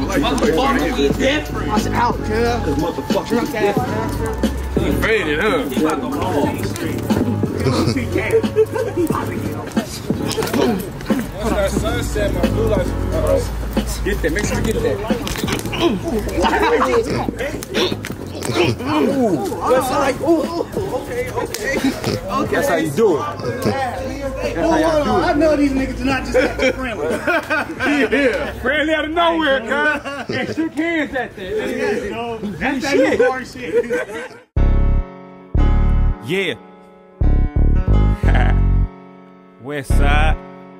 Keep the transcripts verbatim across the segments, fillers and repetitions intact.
Motherfucker, we different. Watch out, cuz. Cause motherfucker, Drunk ass bastard. He faded, huh? he about to ball. Once that sunset, my blue lights. Uh-oh. Get that, make sure you get that. That's like, ooh, okay, okay. Okay. That's how you do it. That's how y'all do it. I know these niggas do not just act friendly. Yeah, friendly out of nowhere, cuz. And shook hands at that. That's that new bar shit. Yeah. West side.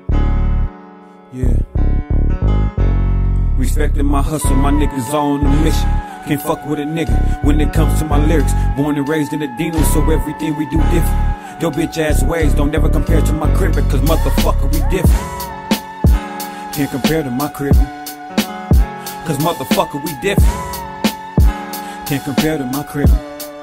Yeah. Respecting my hustle, my niggas all on the mission. Can't fuck with a nigga when it comes to my lyrics. Born and raised in the Dino, so everything we do different. Your bitch ass ways don't never compare to my cribbin', cause motherfucker we different. Can't compare to my cribbin', cause motherfucker we different. Can't compare to my cribbin'.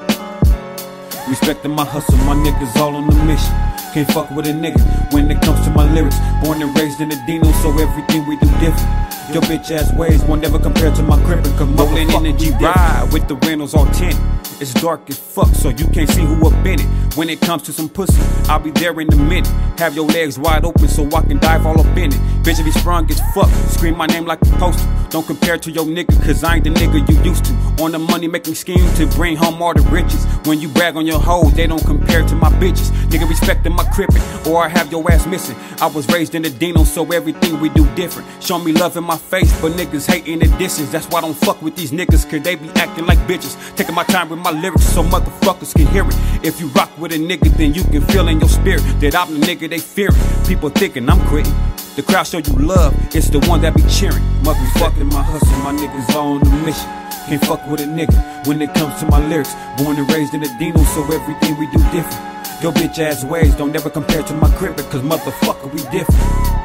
Respecting my hustle, my niggas all on the mission. Can't fuck with a nigga when it comes to my lyrics. Born and raised in the Dino, so everything we do different. Your bitch ass ways won't never compare to my crippin', cause Molin Energy ride with the Reynolds all tinted. It's dark as fuck, so you can't see who up in it. When it comes to some pussy, I'll be there in a minute. Have your legs wide open so I can dive all up in it. Bitch, if he sprung as fuck, scream my name like a poster. Don't compare to your nigga, cause I ain't the nigga you used to. On the money making scheme to bring home all the riches. When you brag on your hoes, they don't compare to my bitches. Nigga respecting my crippin', or I have your ass missing. I was raised in the Dino, so everything we do different. Show me love in my face, but niggas hating the distance. That's why I don't fuck with these niggas, cause they be acting like bitches. Taking my time with my lyrics so motherfuckers can hear it. If you rock with a nigga, then you can feel in your spirit that I'm the nigga they fearing. People thinking I'm quitting. The crowd show you love, it's the one that be cheering. Motherfucking my hustle, my niggas all on the mission. Can't fuck with a nigga when it comes to my lyrics. Born and raised in the Dino, so everything we do different. Your bitch ass ways don't never compare to my cribbin', cause motherfucker we different.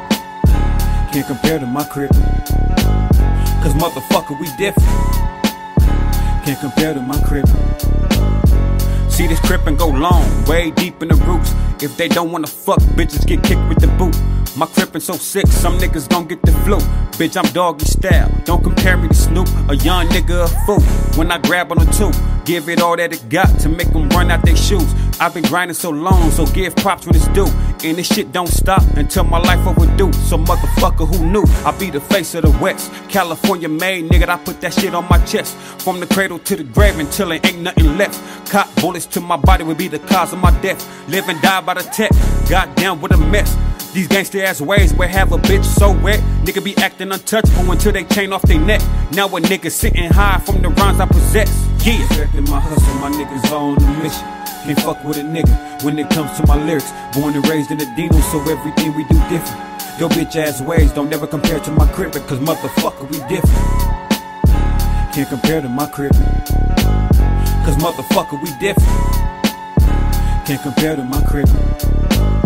Can't compare to my cribbin', cause motherfucker we different. Can't compare to my cribbin'. See this crippin' go long, way deep in the roots. If they don't wanna fuck, bitches get kicked with the boot. My crippin' so sick, some niggas gon' get the flu. Bitch, I'm doggy style, don't compare me to Snoop. A young nigga a fool, when I grab on a two. Give it all that it got to make them run out their shoes. I've been grinding so long, so give props when it's due. And this shit don't stop until my life overdue. So motherfucker, who knew? I be the face of the West. California made, nigga, I put that shit on my chest. From the cradle to the grave until there ain't nothing left. Cop bullets to my body would be the cause of my death. Live and die by the tech, goddamn what a mess. These gangster ass ways will have a bitch so wet. Nigga be acting untouchable until they chain off their neck. Now a nigga sitting high from the rhymes I possess. Yeah, respecting my hustle, my niggas all on the mission. Can't fuck with a nigga when it comes to my lyrics. Born and raised in the Dino, so everything we do different. Your bitch ass ways don't never compare to my cribbin', cause motherfucker we different. Can't compare to my cribbin', cause motherfucker we different. Can't compare to my cribbin'.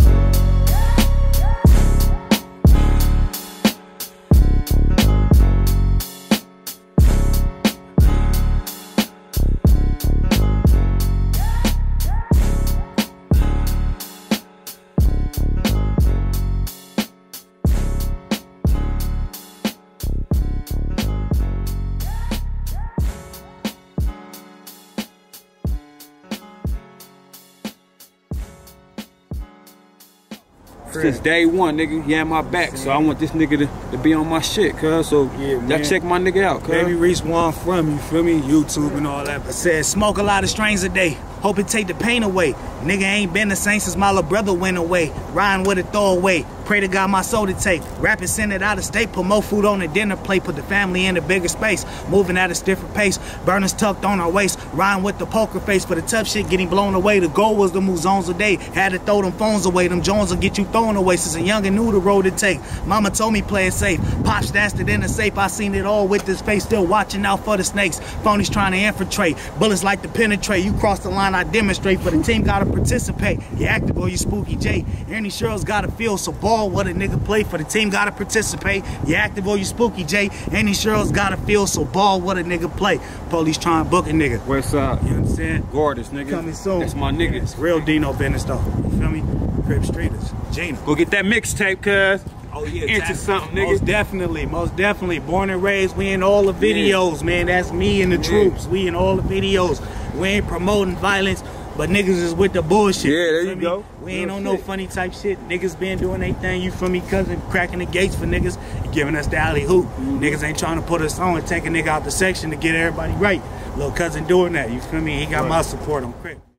Since day one, nigga, he had my back, so I want this nigga to, to be on my shit, cuz. So yeah, y'all check my nigga out, cuz. Baby reached one from you, feel me? YouTube and all that. I said, smoke a lot of strains a day. Hope it take the pain away. Nigga ain't been the same since my little brother went away. Riding with a throwaway. Pray to God my soul to take. Rapping, send it out of state. Put more food on the dinner plate. Put the family in a bigger space. Moving at a different pace. Burners tucked on our waist. Riding with the poker face. For the tough shit getting blown away. The goal was to move zones a day. Had to throw them phones away. Them Jones will get you thrown away. Since a youngin' knew the road to take. Mama told me play it safe. Pop stashed it in the safe. I seen it all with this face. Still watching out for the snakes. Phonies trying to infiltrate. Bullets like to penetrate. You cross the line, I demonstrate. For the team gotta participate. You active or you spooky J. Ernie Sherrills gotta feel so ball what a nigga play. For the team gotta participate. You active or you spooky J. Ernie Sherrills gotta feel so ball what a nigga play. Police trying to book a nigga. West side. You understand? Gorgeous, nigga. Coming soon. That's my nigga. It's real Dino business though. You feel me? Crib Streeters. Gina. Go get that mixtape, cuz. Oh yeah, into tap- something, nigga. Most definitely, most definitely. Born and raised, we in all the videos, yeah. man. That's me and the yeah. troops. We in all the videos. We ain't promoting violence, but niggas is with the bullshit. Yeah, there you you me? go. We ain't Real on shit. no funny type shit. Niggas been doing their thing, you feel me? Cousin cracking the gates for niggas, giving us the alley hoop. Mm-hmm. Niggas ain't trying to put us on and take a nigga out the section to get everybody right. Little cousin doing that, you feel me? He got right. my support on Crip.